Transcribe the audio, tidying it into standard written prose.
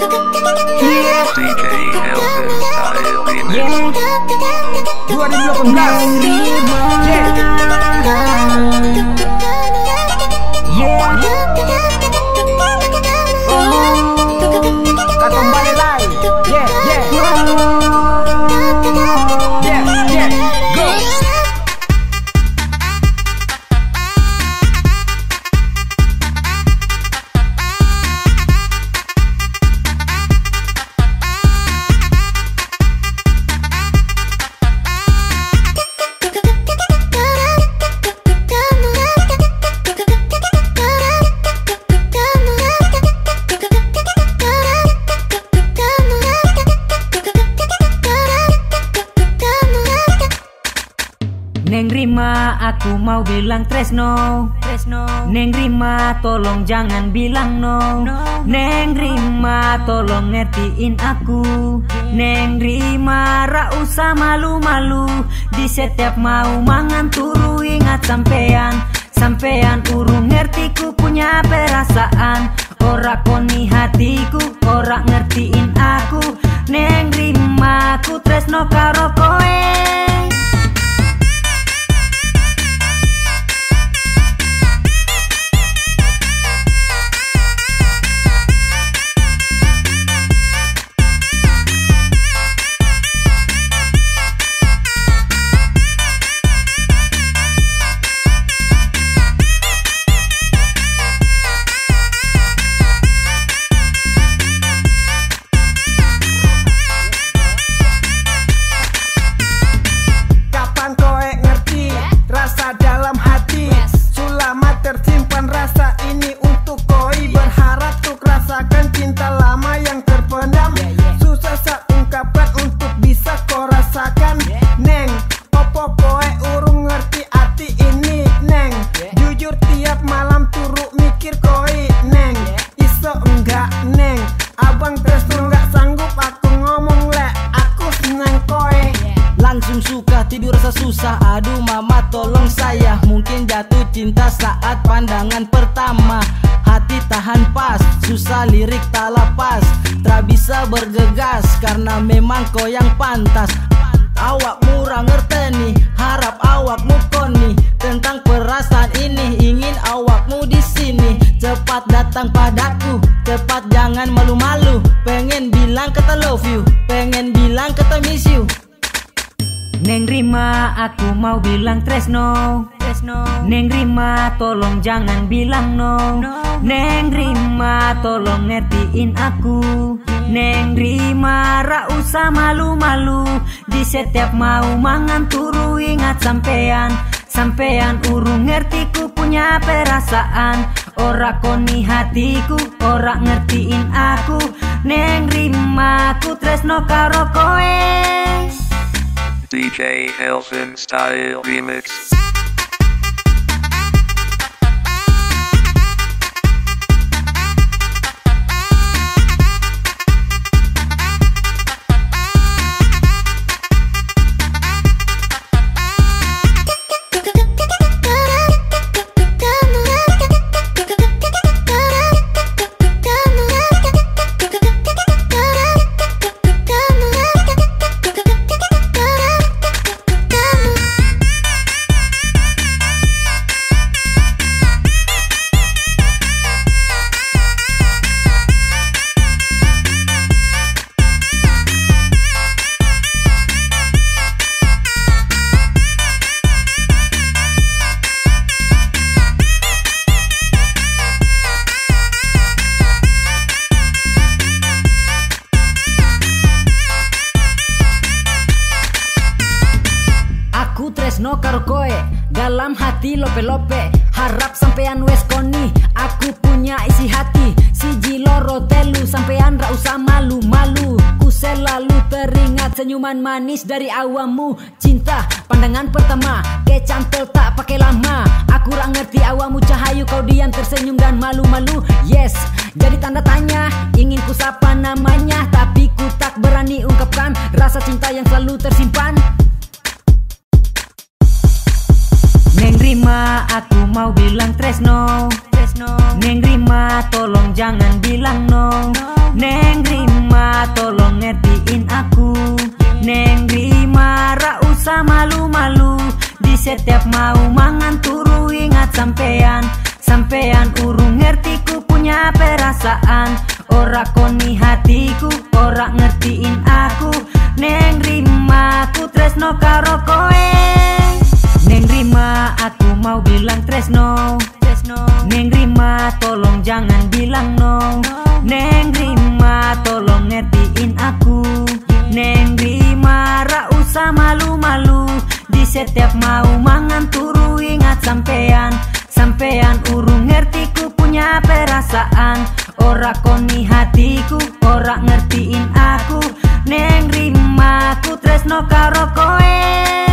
DJ Elvin Style Remix. 2018 kembali lagi. Go. Neng Rima, aku mau bilang tresno. Neng Rima, tolong jangan bilang no. Neng Rima, tolong ngertiin aku. Neng Rima, ra usah malu-malu. Di setiap mau mangan turu ingat sampean urung ngerti ku punya perasaan. Ora koni hatiku, ora ngertiin aku. Neng Rima, ku tresno karo koe. Tersimpan rasa ini untuk koi. Berharap tuk rasakan cinta lama yang terpendam. Susah saya ungkapkan untuk bisa kau rasakan. Neng, opo koe urung ngerti arti ini. Neng, jujur tiap malam turu mikir koi. Neng, iso enggak neng, abang tresno enggak sanggup aku ngomong le. Aku senang koe. Langsung suka tidur rasa susah. Aduh mama tolong saya. Mungkin jatuh cinta saat pandangan pertama. Hati tahan pas, susah lirik tak lepas. Tak bisa bergegas karena memang kau yang pantas. Awak murah ngerteni, harap awakmu koni. Tentang perasaan ini, ingin awakmu di sini. Cepat datang padaku, cepat jangan malu-malu. Pengen bilang kata love you, pengen bilang kata miss you. Neng Rima, aku mau bilang tresno. Neng Rima, tolong jangan bilang no. Neng Rima, tolong ngertiin aku. Neng Rima, ra usah malu-malu. Di setiap mau mangan turu ingat sampean urung ngerti ku punya perasaan. Ora koni hatiku, ora ngertiin aku. Neng Rima, ku tresno karo koe. DJ Elvin Style Remix. Tresno karo koe, dalam hati lope-lope. Harap sampean wes koni, aku punya isi hati. Siji loro telu, sampean ra usah malu-malu. Ku selalu teringat senyuman manis dari awamu. Cinta pandangan pertama, kecantel tak pakai lama. Aku ra ngerti awamu cahayu, kau diam tersenyum dan malu-malu. Yes, jadi tanda tanya, ingin ku sapa namanya. Tapi ku tak berani ungkapkan rasa cinta yang selalu tersimpan. Neng Rima, aku mau bilang tresno. Neng Rima, tolong jangan bilang no. Neng Rima tolong ngertiin aku. Neng Rima ra usah malu-malu. Di setiap mau mangan turu ingat sampean. Sampean urung ngerti ku punya perasaan. Ora koni hatiku, ora ngertiin aku. Neng Rima ku tresno karo koe. Neng Rima aku mau bilang tresno. Neng Rima tolong jangan bilang no. Neng Rima tolong ngertiin aku. Neng Rima ra usah malu-malu. Di setiap mau mangan turu ingat sampean. Sampean urung ngerti ku punya perasaan. Ora koni hatiku, ora ngertiin aku. Neng Rima ku tresno karo koe.